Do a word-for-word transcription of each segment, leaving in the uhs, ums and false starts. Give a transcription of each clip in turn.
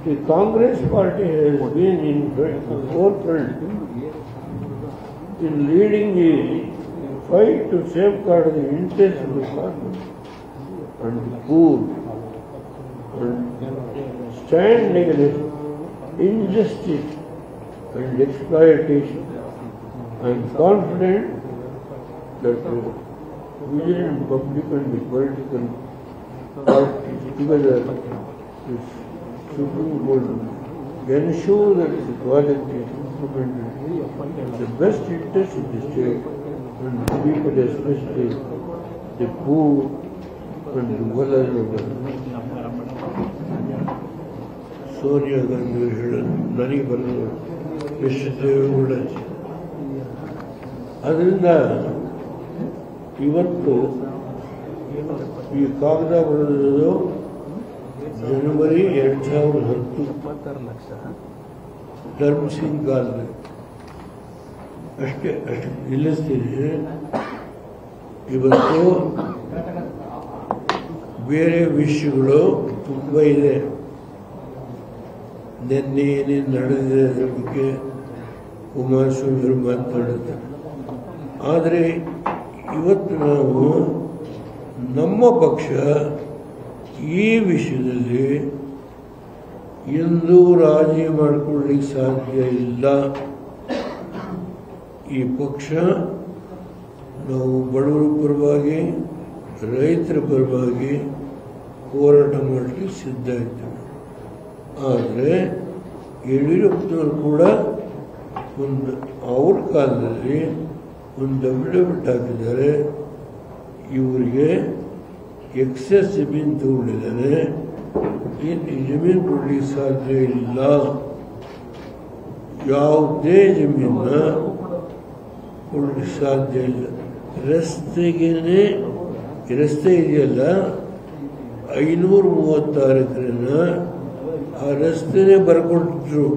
The Congress party has been in the forefront in leading the fight to safeguard the interests of the farmers and the poor and stand against injustice and exploitation. I am confident that the vigilant public and the political parties together with Supreme Court ensure that the quality is implemented in the best interest of the state and the people, especially the poor and the vulnerable. Sonia Gandhi ಹೇಳಿದ ನನಗೆ ಬರಲು ಎಷ್ಟು ದೇವೇಗೌಡ ಅದರಿಂದ ಇವತ್ತು ಈ ಕಾಗದ ಬರೆದಿರೋದು ಜನವರಿ ಎರಡು ಸಾವಿರದ ಹತ್ತು ಧರ್ಮ್ ಸಿಂಗ್ ಕಾಲದಲ್ಲಿ ಅಷ್ಟೇ ಅಷ್ಟು ನಿಲ್ಲಿಸ್ತೀನಿ. ಇವತ್ತು ಬೇರೆ ವಿಷಯಗಳು ತುಂಬ ಇದೆ. ನಿನ್ನೆ ಏನೇನು ನಡೆದಿದೆ ಅದರ ಬಗ್ಗೆ ಕುಮಾರಸ್ವಾಮಿ ಅವರು ಮಾತನಾಡುತ್ತಾರೆ. ಆದರೆ ಇವತ್ತು ನಾವು ನಮ್ಮ ಪಕ್ಷ ಈ ವಿಷಯದಲ್ಲಿ ಎಂದೂ ರಾಜಿ ಮಾಡಿಕೊಳ್ಳಲಿಕ್ಕೆ ಸಾಧ್ಯ ಇಲ್ಲ. ಈ ಪಕ್ಷ ನಾವು ಬಡವರ ಪರವಾಗಿ ರೈತರ ಪರವಾಗಿ ಹೋರಾಟ ಮಾಡಲಿಕ್ಕೆ ಸಿದ್ಧ ಇದ್ದೇವೆ. ಆದರೆ ಯಡಿಯೂರಪ್ಪನವರು ಕೂಡ ಒಂದು ಅವ್ರ ಕಾಲದಲ್ಲಿ ಒಂದು ಅಫಿಡವಿಟ್ ಹಾಕಿದ್ದಾರೆ. ಇವರಿಗೆ ಎಕ್ಸೆಸ್ ಜಮೀನು ತಗೊಂಡಿದ್ದಾರೆ, ಇನ್ನು ಜಮೀನು ಕೊಡಲಿಕ್ಕೆ ಸಾಧ್ಯ ಇಲ್ಲ. ಯಾವುದೇ ಜಮೀನ ಕೊಡಲಿಕ್ಕೆ ಸಾಧ್ಯ ಇಲ್ಲ. ರಸ್ತೆಗೇನೆ ರಸ್ತೆ ಇದೆಯಲ್ಲ ಐನೂರ ಮೂವತ್ತಾರು ಎಕರೆನ ಆ ರಸ್ತೆನೇ ಬರ್ಕೊಟ್ಟಿದ್ರು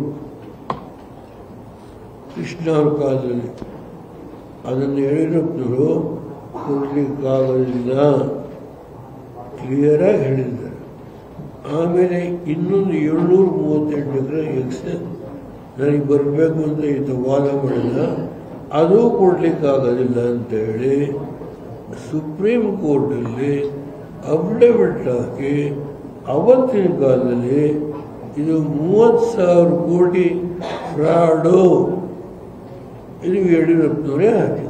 ಕೃಷ್ಣ ಅವ್ರ ಕಾಲದಲ್ಲಿ. ಅದನ್ನು ಯಡಿಯೂರಪ್ಪನವರು ಕೊಡಲಿಕ್ಕಾಗಲಿಲ್ಲ, ಕ್ಲಿಯರಾಗಿ ಹೇಳಿದ್ದಾರೆ. ಆಮೇಲೆ ಇನ್ನೊಂದು ಏಳ್ನೂರ ಮೂವತ್ತೆಂಟು ಎಕರೆ ಎಕ್ಸೆಸ್ ನನಗೆ ಬರಬೇಕು ಅಂತ ಇದು ವಾದ ಮಾಡಿದ, ಅದು ಕೊಡಲಿಕ್ಕಾಗೋದಿಲ್ಲ ಅಂತ ಹೇಳಿ ಸುಪ್ರೀಂ ಕೋರ್ಟಲ್ಲಿ ಅಫಿಡವಿಟ್ ಹಾಕಿ ಅವತ್ತಿನ ಕಾಲದಲ್ಲಿ ಇದು ಮೂವತ್ತು ಸಾವಿರ ಕೋಟಿ ಫ್ರಾಡು ಇದು ಯಡಿಯೂರಪ್ಪನವರೇ ಹಾಕಿದ್ರು.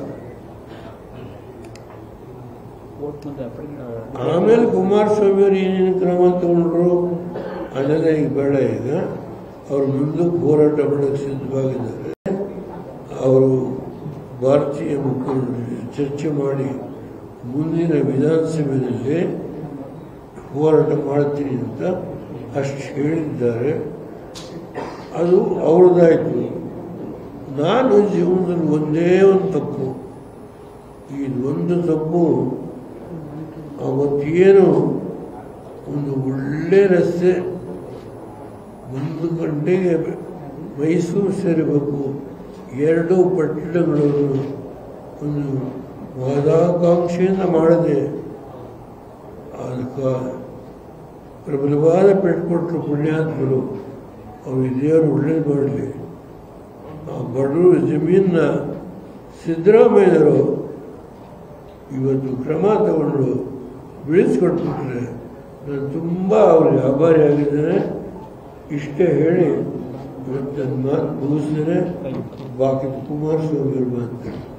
ಆಮೇಲೆ ಕುಮಾರಸ್ವಾಮಿ ಅವರು ಏನೇನು ಕ್ರಮ ತಗೊಂಡ್ರು ಅದೆಲ್ಲ ಈಗ ಬೇಡ. ಈಗ ಅವರು ಮುಂದಕ್ಕೆ ಹೋರಾಟ ಮಾಡೋಕ್ಕೆ ಸಿದ್ಧವಾಗಿದ್ದಾರೆ. ಅವರು ಭಾರತೀಯ ಮುಖಂಡರು ಚರ್ಚೆ ಮಾಡಿ ಮುಂದಿನ ವಿಧಾನಸಭೆಯಲ್ಲಿ ಹೋರಾಟ ಮಾಡ್ತೀನಿ ಅಂತ ಅಷ್ಟು ಹೇಳಿದ್ದಾರೆ. ಅದು ಅವ್ರದ್ದಾಯಿತು. ನಾನು ಜೀವನದಲ್ಲಿ ಒಂದೇ ಒಂದು ತಪ್ಪು, ಇದೊಂದು ತಪ್ಪು, ಅವತ್ತೇನು ಒಂದು ಒಳ್ಳೆ ರಸ್ತೆ ಒಂದು ಗಂಟೆಗೆ ಮೈಸೂರು ಸೇರಬೇಕು, ಎರಡು ಪಟ್ಟಣಗಳನ್ನು ಒಂದು ಮಹದಾಕಾಂಕ್ಷೆಯಿಂದ ಮಾಡಿದೆ. ಅದಕ್ಕೆ ಪ್ರಬಲವಾದ ಪೆಟ್ಕೊಟ್ಟರು ಪುಣ್ಯಾತ್ಮರು. ಅವ್ರು ದೇವರು ಒಳ್ಳೇದು ಮಾಡಲಿ. ಆ ಬಡವರು ಜಮೀನನ್ನ ಸಿದ್ದರಾಮಯ್ಯರು ಇವತ್ತು ಕ್ರಮ ತಗೊಂಡು ಬಿಡಿಸ್ಕೊಟ್ಬಿಟ್ರೆ ನಾನು ತುಂಬ ಅವ್ರಿಗೆ ಆಭಾರಿಯಾಗಿದ್ದೇನೆ. ಇಷ್ಟೇ ಹೇಳಿ ಇವತ್ತು ನನ್ನ ಮಾತು ಮುಗಿಸ್ತೇನೆ. ಬಾಕಿ ಕುಮಾರಸ್ವಾಮಿ ಅವರು ಮಾತು